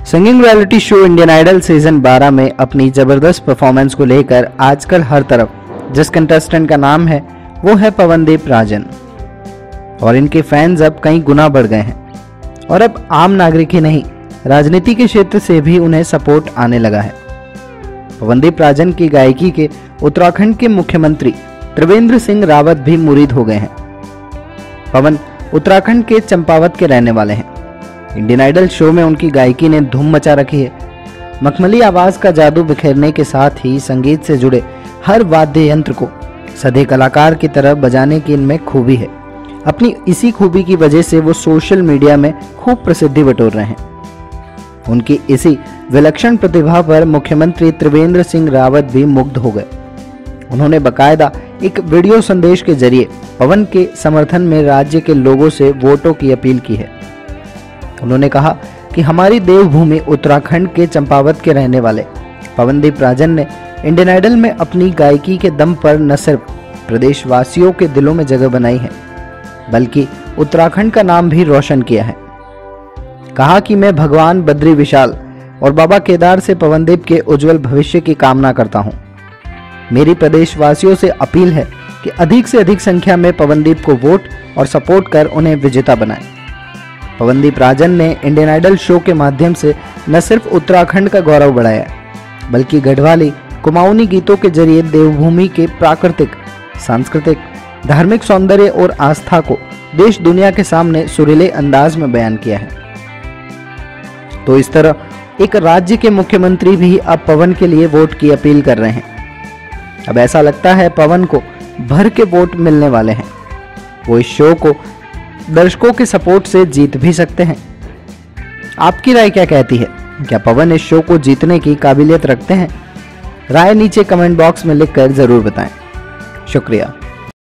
Singing reality show Indian Idol season 12 में अपनी जबरदस्त परफॉर्मेंस को लेकर आजकल हर तरफ जिस कंटेस्टेंट का नाम है वो है पवनदीप राजन। और इनके फैंस अब कई गुना बढ़ गए हैं और अब आम नागरिक ही नहीं, राजनीति के क्षेत्र से भी उन्हें सपोर्ट आने लगा है। पवनदीप राजन की गायकी के उत्तराखंड के मुख्यमंत्री त्रिवेंद्र सिंह रावत भी मुरीद हो गए हैं। पवन उत्तराखंड के चंपावत के रहने वाले हैं। इंडियन आइडल शो में उनकी गायकी ने धूम मचा रखी है। मखमली आवाज का जादू बिखेरने के साथ ही संगीत से जुड़े हर वाद्य यंत्र को सधे कलाकार की तरह बजाने की इनमें खूबी है। अपनी इसी खूबी की वजह से वो सोशल मीडिया में खूब प्रसिद्धि बटोर रहे हैं। उनकी इसी विलक्षण प्रतिभा पर मुख्यमंत्री त्रिवेंद्र सिंह रावत भी मुग्ध हो गए। उन्होंने बकायदा एक वीडियो संदेश के जरिए पवन के समर्थन में राज्य के लोगों से वोटों की अपील की है। उन्होंने कहा कि हमारी देवभूमि उत्तराखंड के चंपावत के रहने वाले पवनदीप राजन ने इंडियन आइडल में अपनी गायकी के दम पर न सिर्फ प्रदेशवासियों के दिलों में जगह बनाई है, बल्कि उत्तराखंड का नाम भी रोशन किया है। कहा कि मैं भगवान बद्री विशाल और बाबा केदार से पवनदीप के उज्जवल भविष्य की कामना करता हूं। मेरी प्रदेशवासियों से अपील है कि अधिक से अधिक संख्या में पवनदीप को वोट और सपोर्ट कर उन्हें विजेता बनाएं। पवनदीप राजन ने इंडियन आइडल शो के माध्यम से न सिर्फ उत्तराखंड का गौरव बढ़ाया, बल्कि गढ़वाली कुमाऊनी गीतों के जरिए देवभूमि के प्राकृतिक, सांस्कृतिक, धार्मिक सौंदर्य और आस्था को देश दुनिया के सामने सुरीले अंदाज में बयान किया है। तो इस तरह एक राज्य के मुख्यमंत्री भी अब पवन के लिए वोट की अपील कर रहे हैं। अब ऐसा लगता है पवन को भर के वोट मिलने वाले हैं। वो इस शो को दर्शकों के सपोर्ट से जीत भी सकते हैं। आपकी राय क्या कहती है? क्या पवन इस शो को जीतने की काबिलियत रखते हैं? राय नीचे कमेंट बॉक्स में लिखकर जरूर बताएं। शुक्रिया।